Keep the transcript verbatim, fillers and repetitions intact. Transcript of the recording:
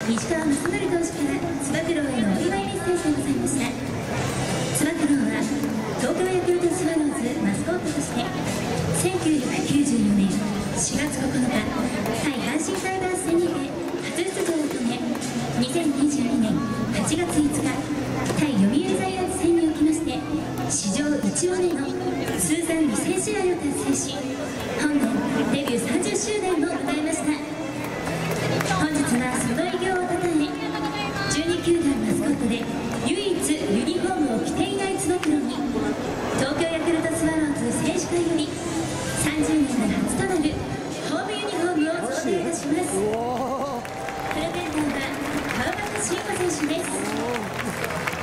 西川正則投手からつば九郎へのお祝いメッセージでございました。つば九郎は東京ヤクルトスワローズマスコットとしてせんきゅうひゃくきゅうじゅうよねんしがつここのか対阪神タイガース戦にて初出場を決め、にせんにじゅうにねんはちがついつか対読売ジャイアンツ戦におきまして史上いちわめの通算にせんしあいを達成し、本年デビューさんじゅっしゅうねんを迎えました。本日はその偉業をたたえ、じゅうにきゅうだんマスコットで唯一ユニフォームを着ていないつば九郎に東京ヤクルトスワローズ選手会よりさんじゅうねんで初となるホームユニフォームを贈呈いたします。プレゼンターは川端慎吾選手です。